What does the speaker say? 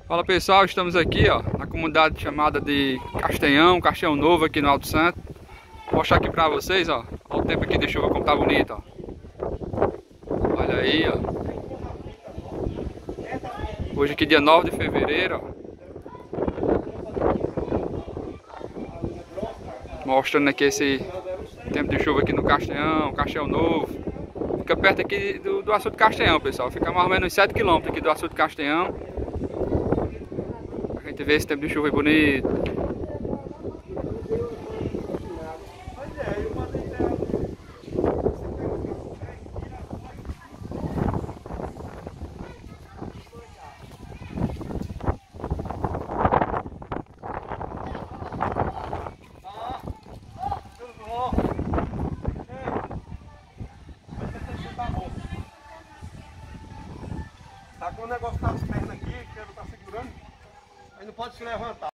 Fala pessoal, estamos aqui ó, na comunidade chamada de Castanhão, Castanhão Novo aqui no Alto Santo. Vou mostrar aqui pra vocês, ó, olha o tempo aqui de chuva como tá bonito, ó. Olha aí, ó. Hoje aqui dia 9 de fevereiro, ó. Mostrando aqui esse tempo de chuva aqui no Castanhão, Castanhão Novo. Fica perto aqui do açude Castanhão, pessoal. Fica mais ou menos 7 km aqui do açude Castanhão. A gente vê esse tempo de chuva aí bonito. Tá com o negócio das pernas aqui, que ele tá segurando, aí não pode se levantar.